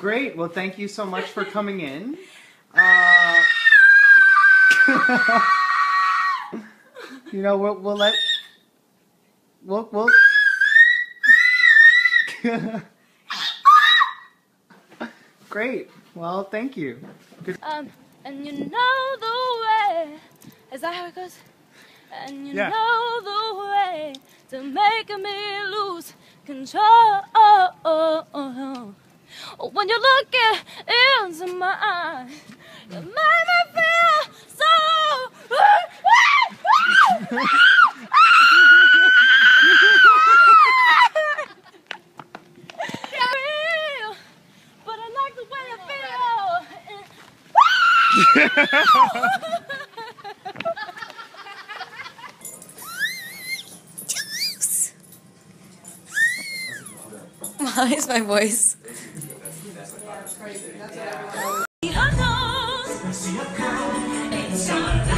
Great. Well, thank you so much for coming in. You know, we'll let... We'll... Great. Well, thank you. Good. And you know the way. Is that how it goes? And you know the way to make me lose control. When you look into my eyes, you make me feel so. But I like the way I feel. How is my voice? I know.